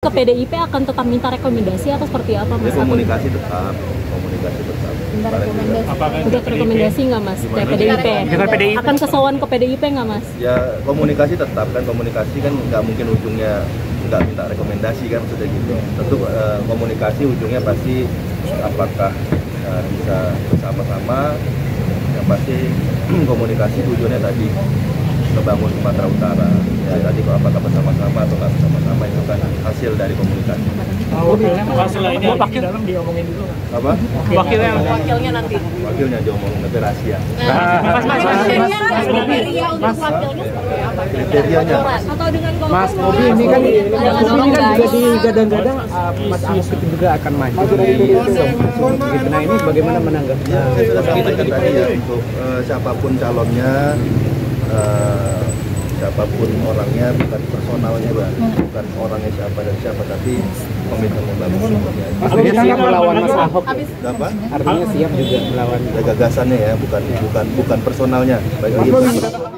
ke PDIP akan tetap minta rekomendasi atau seperti apa Mas? Komunikasi tetap. Minta rekomendasi. Untuk rekomendasi nggak Mas? Ke PDIP. Dengan PDIP. Akan kesowan ke PDIP nggak Mas? Ya komunikasi tetap kan, komunikasi kan nggak mungkin ujungnya nggak minta rekomendasi kan, maksudnya gitu. Tentu komunikasi ujungnya pasti apakah bisa bersama-sama, yang pasti komunikasi tujuannya tadi membangun Sumatera Utara. Ya tadi apakah bersama-sama atau nggak bersama-sama itu kan hasil dari komunikasi. Masalah ini wakil dalam diomongin dulu. Apa? Wakilnya nanti. Wakilnya diomongin, nanti rahasia. Kriterianya Atau dengan Mas Bobi ini kan juga digadang-gadang Mas Agus itu juga akan maju di Nah ini bagaimana menanggapinya? saya sudah sampaikan tadi ya, untuk siapapun calonnya, siapapun orangnya, bukan personalnya Bang, bukan orangnya siapa dan siapa, tapi komitmen yang bagus semuanya. Artinya siap melawan Mas Ahok. Apa? Artinya siap juga melawan Ya, gagasannya ya, bukan personalnya. Baik lagi